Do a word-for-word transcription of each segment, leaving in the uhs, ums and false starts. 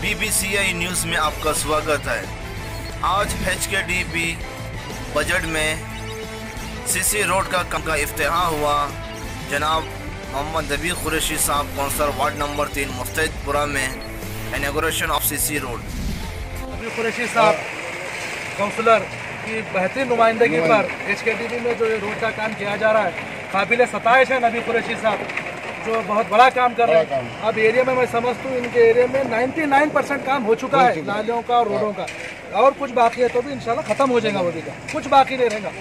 BBCI news में आपका स्वागत है। आज H K D P budget में सीसी रोड का काम का इफ्तिताह हुआ। जनाब मोहम्मद नबी कुरैशी साहब कौंसलर वार्ड नंबर तीन मुस्तैदपुरा में इनॉग्रेशन ऑफ सीसी रोड। नबी कुरैशी साहब कौंसलर की बेहतरीन नुमाइंदगी पर एच के डी पी में जो रोड का काम किया जा रहा है, काबिल सताइश है। नबी कुरैशी साहब जो बहुत बड़ा काम कर रहे हैं। अब एरिया में मैं समझता हूँ इनके एरिया में निन्यानवे परसेंट काम हो चुका है, नालियों का और रोडों का, और कुछ बाकी है तो भी इंशाल्लाह खत्म हो जाएगा। वो भी का कुछ बाकी नहीं रहेगा।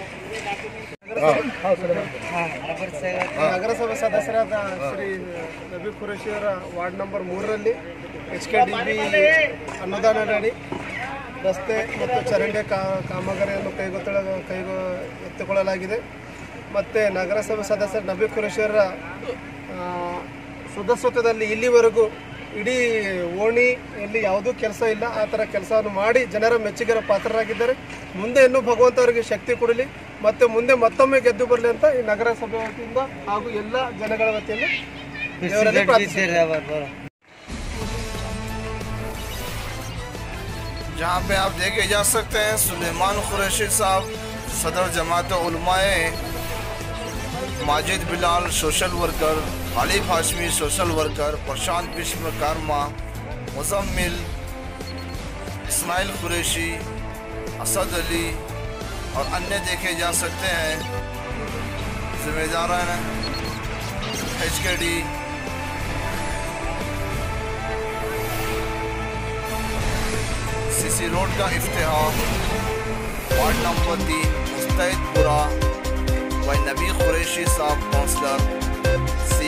ನಗರಸಭೆ ಸದಸ್ಯರಾದ ಶ್ರೀ ನಬಿ ಕುರೈಶಿ ಅವರ ವಾರ್ಡ್ ನಂಬರ್ ಮೂರರಲ್ಲಿ ಎಚ್ ಕೆ ಡಿ ಬಿ ಅನುದಾನದಡಿ ರಸ್ತೆ ಮತ್ತು ಚರಂಡಿ ಕಾಮಗಾರಿಯನ್ನು ಕೈಗೊಳ್ಳ ಕೈಗೊ ಎತ್ತಿಕೊಳ್ಳಲಾಗಿದೆ. ಮತ್ತು ನಗರಸಭೆ ಸದಸ್ಯರು ನಬಿ ಕುರೈಶಿ ಅವರ ಸದಸ್ಯತ್ವದಲ್ಲಿ ಇಲ್ಲಿವರೆಗೂ ಇಡೀ ಓಣಿಯಲ್ಲಿ ಯಾವುದೂ ಕೆಲಸ ಇಲ್ಲ. ಆ ಥರ ಕೆಲಸವನ್ನು ಮಾಡಿ ಜನರ ಮೆಚ್ಚುಗೆರ ಪಾತ್ರರಾಗಿದ್ದಾರೆ. ಮುಂದೆ ಇನ್ನೂ ಭಗವಂತವರಿಗೆ ಶಕ್ತಿ ಕೊಡಲಿ ಮತ್ತು ಮುಂದೆ ಮತ್ತೊಮ್ಮೆ ಗೆದ್ದು ಬರಲಿ ಅಂತ ಈ ನಗರಸಭೆ ವತಿಯಿಂದ ಹಾಗೂ ಎಲ್ಲ ಜನಗಳ ವತಿಯಿಂದ ದೇವರಲ್ಲಿ ಪ್ರಾರ್ಥಿಸುತ್ತೇವೆ. जहाँ पे आप देखे जा सकते हैं सुलेमान कुरैशी साहब सदर जमात उलमाए, Majid Bilal social worker, Alif Hashmi social worker, Prashant Vishwakarma, Muzammil, Ismail Qureshi, Asad Ali और अन्य देखे जा सकते हैं। जिम्मेदारान H K D CC road का इफ्तिताह वार्ड नंबर तीन मुस्तैदपुरा व नबी कुरैशी साहब कौंसलर